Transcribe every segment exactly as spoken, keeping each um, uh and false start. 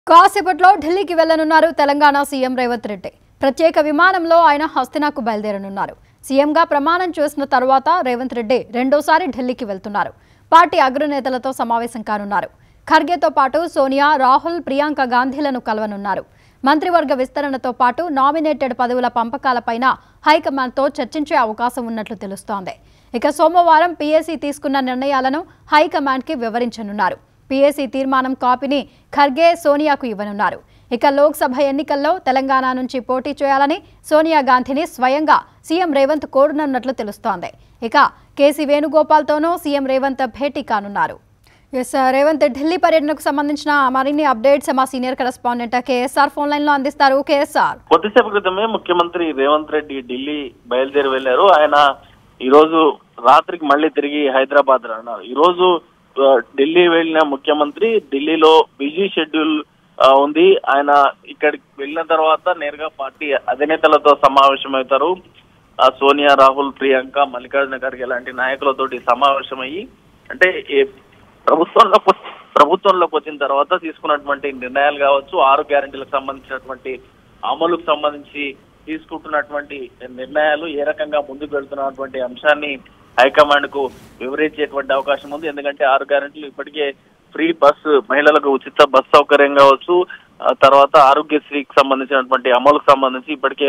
కాసేపట్లో ఢిల్లీకి వెళ్లనున్నారు తెలంగాణ సీఎం రేవంత్ రెడ్డి. ప్రత్యేక విమానంలో ఆయన హస్తినాకు బయలుదేరనున్నారు. సీఎంగా ప్రమాణం చేసిన తర్వాత రేవంత్ రెడ్డి రెండోసారి ఢిల్లీకి వెళ్తున్నారు. పార్టీ అగ్రనేతలతో సమావేశం కానున్నారు. ఖర్గేతో పాటు సోనియా, రాహుల్, ప్రియాంక గాంధీలను కలవనున్నారు. మంత్రివర్గ విస్తరణతో పాటు నామినేటెడ్ పదవుల పంపకాలపైన హైకమాండ్తో చర్చించే అవకాశం ఉన్నట్లు తెలుస్తోంది. ఇక సోమవారం పీఏసీ తీసుకున్న నిర్ణయాలను హైకమాండ్కి వివరించనున్నారు. పీఏసీ తీర్మానం కాపీని ఖర్గే, సోనియాకు ఇవ్వనున్నారు. ఇక లోక్సభ ఎన్నికల్లో తెలంగాణ నుంచి పోటీ చేయాలని సోనియా గాంధీని స్వయంగా సీఎం రేవంత్ కోరనున్నట్లు తెలుస్తోంది. ఇక కేసీ వేణుగోపాల్తోనూ సీఎం రేవంత్ భేటీ కానున్నారు. ఎస్ రేవంత్ ఢిల్లీ పర్యటనకు సంబంధించిన మరిన్ని అప్డేట్స్ మా senior correspondent KSR phone line లో అందిస్తారు. కేఎస్ఆర్, కొద్దిసేపు క్రితమే ముఖ్యమంత్రి రేవంత్ రెడ్డి ఢిల్లీ బయలుదేరి వెళ్లారు. ఆయన ఈ రోజు రాత్రికి మళ్ళీ తిరిగి హైదరాబాద్ రానున్నారు. ఈ రోజు ఢిల్లీ వెళ్లిన ముఖ్యమంత్రి ఢిల్లీలో బిజీ షెడ్యూల్ ఉంది. ఆయన ఇక్కడికి వెళ్ళిన తర్వాత నేరుగా పార్టీ అధినేతలతో సమావేశమవుతారు. సోనియా, రాహుల్, ప్రియాంక, మల్లికార్జున ఖర్గే లాంటి నాయకులతోటి సమావేశమయ్యి అంటే ప్రభుత్వంలో ప్రభుత్వంలోకి వచ్చిన తర్వాత తీసుకున్నటువంటి నిర్ణయాలు కావచ్చు, ఆరు గ్యారెంటీలకు సంబంధించినటువంటి అమలుకు సంబంధించి తీసుకుంటున్నటువంటి నిర్ణయాలు ఏ రకంగా ముందుకు వెళ్తున్నటువంటి అంశాన్ని హైకమాండ్ కు వివరించేటువంటి అవకాశం ఉంది. ఎందుకంటే ఆరు గ్యారెంటీలు ఇప్పటికే ఫ్రీ బస్సు, మహిళలకు ఉచిత బస్ సౌకర్యం కావచ్చు, తర్వాత ఆరోగ్యశ్రీకి సంబంధించినటువంటి అమలుకు సంబంధించి ఇప్పటికే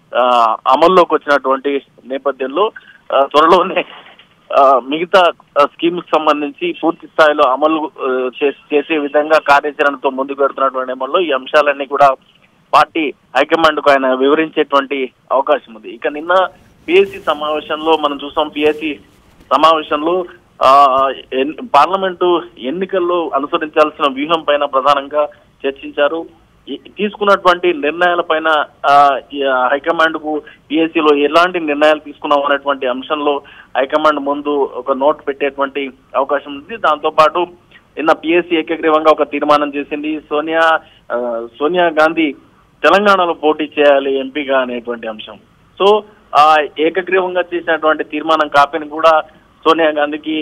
అమల్లోకి వచ్చినటువంటి నేపథ్యంలో త్వరలోనే మిగతా స్కీమ్స్ సంబంధించి పూర్తి స్థాయిలో అమలు చేసే విధంగా కార్యాచరణతో ముందుకు వెళ్తున్నటువంటి నేపథ్యంలో ఈ అంశాలన్నీ కూడా పార్టీ హైకమాండ్ కు ఆయన వివరించేటువంటి అవకాశం ఉంది. ఇక నిన్న పిఎస్సి సమావేశంలో మనం చూసాం. పిఎస్సి సమావేశంలో ఆ పార్లమెంటు ఎన్నికల్లో అనుసరించాల్సిన వ్యూహం పైన ప్రధానంగా చర్చించారు. తీసుకున్నటువంటి నిర్ణయాల పైన హైకమాండ్ కు పిఎస్సిలో ఎలాంటి నిర్ణయాలు తీసుకున్నాం అనేటువంటి అంశంలో హైకమాండ్ ముందు ఒక నోట్ పెట్టేటువంటి అవకాశం ఉంది. దాంతో పాటు నిన్న పిఎస్సి ఏకగ్రీవంగా ఒక తీర్మానం చేసింది. సోనియా సోనియా గాంధీ తెలంగాణలో పోటీ చేయాలి ఎంపీగా అనేటువంటి అంశం. సో ఆ ఏకగ్రీవంగా చేసినటువంటి తీర్మానం కాపీని కూడా సోనియా గాంధీకి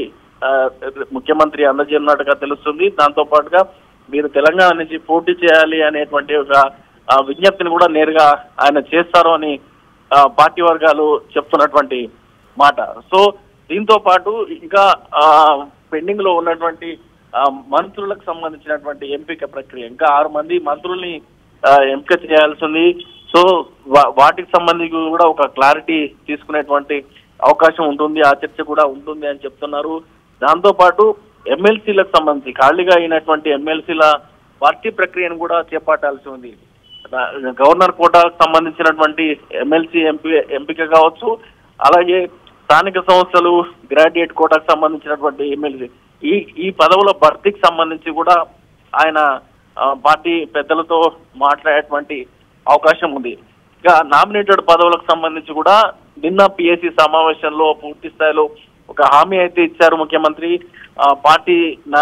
ముఖ్యమంత్రి అందజేయనున్నట్టుగా తెలుస్తుంది. దాంతో పాటుగా మీరు తెలంగాణ నుంచి పోటీ చేయాలి అనేటువంటి ఒక విజ్ఞప్తిని కూడా నేరుగా ఆయన చేస్తారు అని పార్టీ వర్గాలు చెప్తున్నటువంటి మాట. సో దీంతో పాటు ఇంకా పెండింగ్ లో ఉన్నటువంటి మంత్రులకు సంబంధించినటువంటి ఎంపిక ప్రక్రియ, ఇంకా ఆరు మంది మంత్రుల్ని ఎంపిక చేయాల్సి ఉంది. సో వాటికి సంబంధించి కూడా ఒక క్లారిటీ తీసుకునేటువంటి అవకాశం ఉంటుంది. ఆ చర్చ కూడా ఉంటుంది అని చెప్తున్నారు. దాంతో పాటు ఎమ్మెల్సీలకు సంబంధించి ఖాళీగా అయినటువంటి ఎమ్మెల్సీల భర్తీ ప్రక్రియను కూడా చేపట్టాల్సి ఉంది. గవర్నర్ కోటాకు సంబంధించినటువంటి ఎమ్మెల్సీ ఎంపీ ఎంపిక కావచ్చు, అలాగే స్థానిక సంస్థలు గ్రాడ్యుయేట్ కోటాకు సంబంధించినటువంటి ఎమ్మెల్సీ ఈ ఈ పదవుల భర్తీకి సంబంధించి కూడా ఆయన పార్టీ పెద్దలతో మాట్లాడేటువంటి అవకాశం ఉంది. ఇక నామినేటెడ్ పదవులకు సంబంధించి కూడా నిన్న పిఎస్సి సమావేశంలో పూర్తి స్థాయిలో ఒక హామీ అయితే ఇచ్చారు ముఖ్యమంత్రి. పార్టీ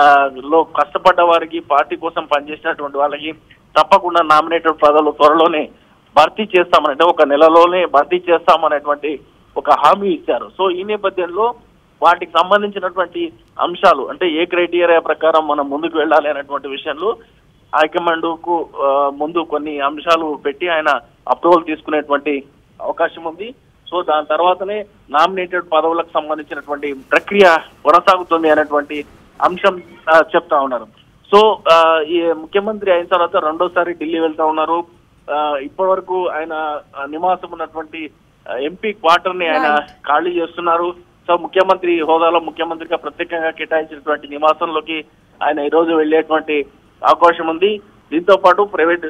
లో కష్టపడ్డ వారికి, పార్టీ కోసం పనిచేసినటువంటి వాళ్ళకి తప్పకుండా నామినేటెడ్ పదవులు త్వరలోనే భర్తీ చేస్తామనంటే ఒక నెలలోనే భర్తీ చేస్తామనేటువంటి ఒక హామీ ఇచ్చారు. సో ఈ నేపథ్యంలో వాటికి సంబంధించినటువంటి అంశాలు అంటే ఏ క్రైటీరియా ప్రకారం మనం ముందుకు వెళ్ళాలి అనేటువంటి విషయంలో హైకమాండ్ కు ముందు కొన్ని అంశాలు పెట్టి ఆయన అప్రూవల్ తీసుకునేటువంటి అవకాశం ఉంది. సో దాని తర్వాతనే నామినేటెడ్ పదవులకు సంబంధించినటువంటి ప్రక్రియ కొనసాగుతుంది అనేటువంటి అంశం చెప్తా ఉన్నారు. సో ఈ ముఖ్యమంత్రి అయిన తర్వాత రెండోసారి ఢిల్లీ వెళ్తా ఉన్నారు. ఇప్పటి వరకు ఆయన నివాసం ఉన్నటువంటి ఎంపీ క్వార్టర్ ని ఆయన ఖాళీ చేస్తున్నారు. సో ముఖ్యమంత్రి హోదాలో ముఖ్యమంత్రిగా ప్రత్యేకంగా కేటాయించినటువంటి నివాసంలోకి ఆయన ఈ రోజు వెళ్లేటువంటి అవకాశం ఉంది. దీంతో పాటు ప్రైవేట్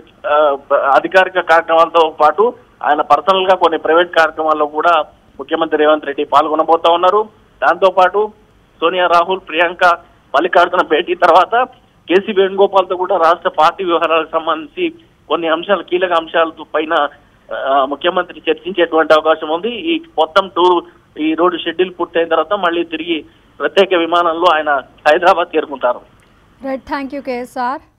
అధికారిక కార్యక్రమాలతో పాటు ఆయన పర్సనల్ గా కొన్ని ప్రైవేట్ కార్యక్రమాల్లో కూడా ముఖ్యమంత్రి రేవంత్ రెడ్డి పాల్గొనబోతా ఉన్నారు. దాంతో పాటు సోనియా, రాహుల్, ప్రియాంక, మల్లికార్జున భేటీ తర్వాత కేసీ వేణుగోపాల్ తో కూడా రాష్ట్ర పార్టీ వ్యవహారాలకు సంబంధించి కొన్ని అంశాలు, కీలక అంశాల పైన ముఖ్యమంత్రి చర్చించేటువంటి అవకాశం ఉంది. ఈ మొత్తం టూర్ ఈ రోజు షెడ్యూల్ పూర్తయిన తర్వాత మళ్ళీ తిరిగి ప్రత్యేక విమానంలో ఆయన హైదరాబాద్ చేరుకుంటారు. Right, thank you KSR.